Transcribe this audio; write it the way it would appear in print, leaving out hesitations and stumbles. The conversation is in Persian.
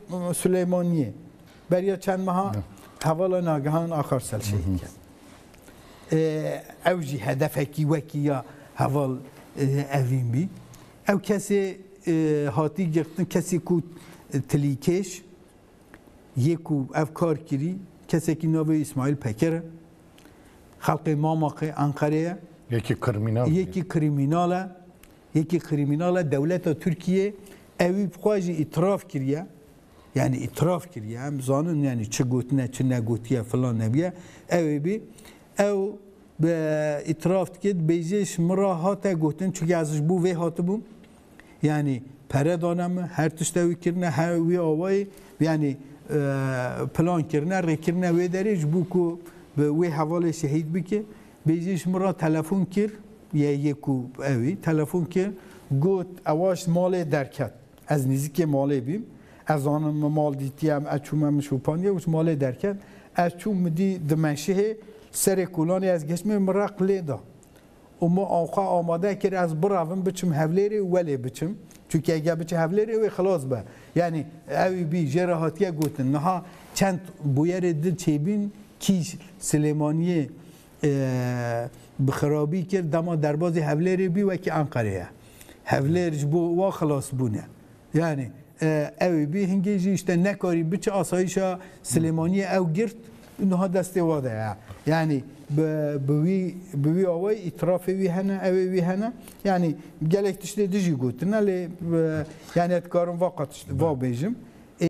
سلیمانیه بریا چند ماه حوالا ناگهان آخر سال شهید کرد اوجی هدفکی وکیا حوال اوین بی او کسی هاتی گرفتن کسی کو تلیکش یکو افکار کری کسی که نوی اسماعیل پکره خلق ماماقی انقره یکی کریمیناله دولت ترکیه اوی بخواهی اطراف کریه yani itiraf kiriye hem zanın yani çi gotine çi ne gotiye falan nebiye ev bi ev be itiraf kid beyziş mira hata gotin çünkü azış bu ve hatı bu yani pere danamı her tişte kirne her vi avay yani plan kirne rekirne ve deric bu ku ve havalı şehit bike beyziş mira telefon kir ya yeku evi telefon kir got avaş male derkat az nizike male bim از آنم مال دیتیم از چومم شوپانیه وش مال درکن از چوم دی دمشه سر کولانی از گشم مرق لیدا و ما آخه آماده کرد از برایم بچم هفلری ولی بچم چون اگه بچه هفلری و خلاص به یعنی اوی بی جراحتیه گوتن نه چند بویر دل چیبین کیش سلیمانیه بخرابی کرد دما درباز هفلری بی و کی انقره هفلرش بو و خلاص بونه yani ev bir hingeci işte ne kari biçe asayişa Süleymaniye ev girt daha destevadı ya yani bu avay itiraf evi hene evi hene yani gelek işte dizi gutun ale yani etkarım vakat işte va bejim